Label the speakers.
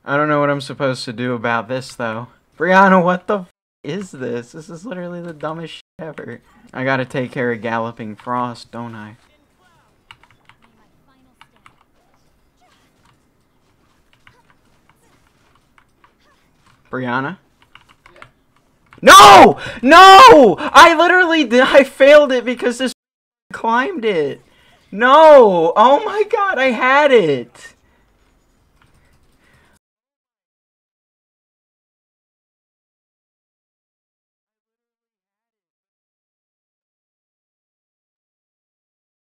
Speaker 1: I don't know what I'm supposed to do about this, though. Brianna, what the f is this? This is literally the dumbest shit ever. I gotta take care of Galloping Frost, don't I? Brianna? No! No! I literally did. I failed it because this climbed it. No! Oh my god, I had it!